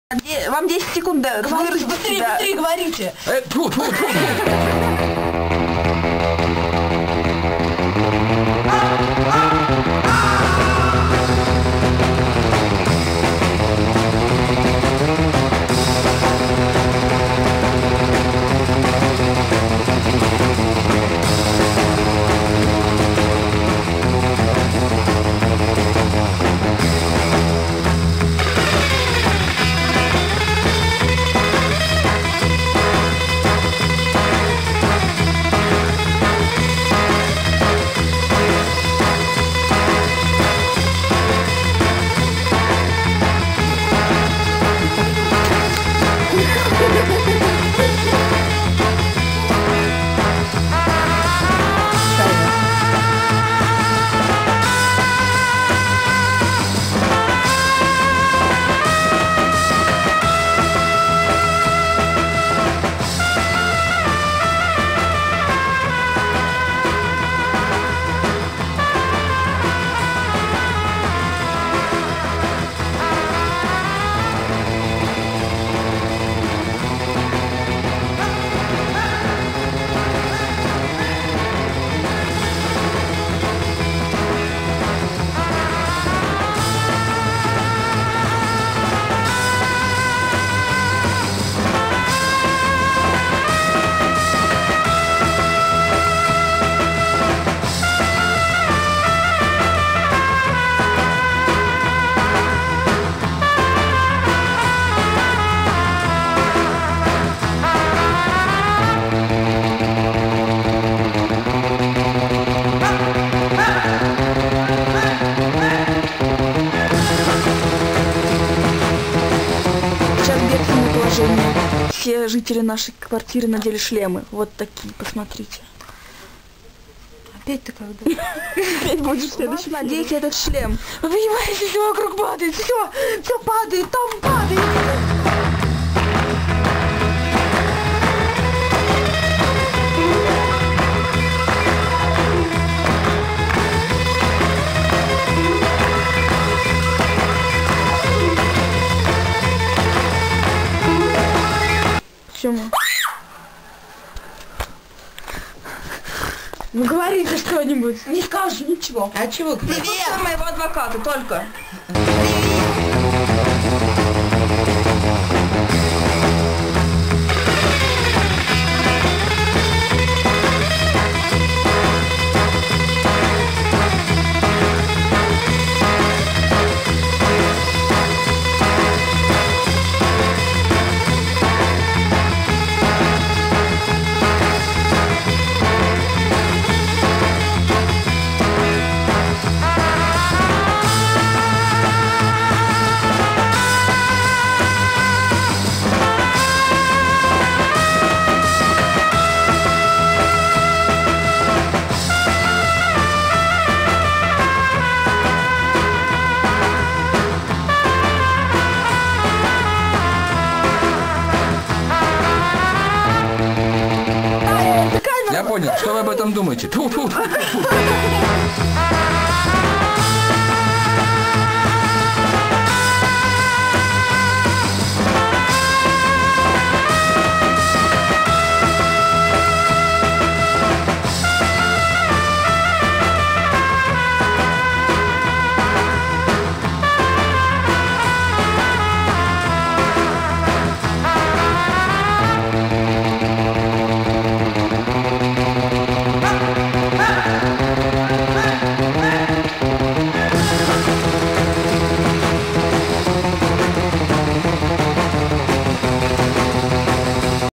Вам 10 секунд, да. Говорите, быстрее говорите. Все жители нашей квартиры надели шлемы. Вот такие, посмотрите. Опять ты когда? Опять будешь следующий. Надейте этот шлем. Вы понимаете, все вокруг падает, все падает, там падает. Почему? Ну говорите что-нибудь. Не скажешь ничего. А чего? Привет моего адвоката, только. Я понял, что вы об этом думаете? Тьфу-тьфу.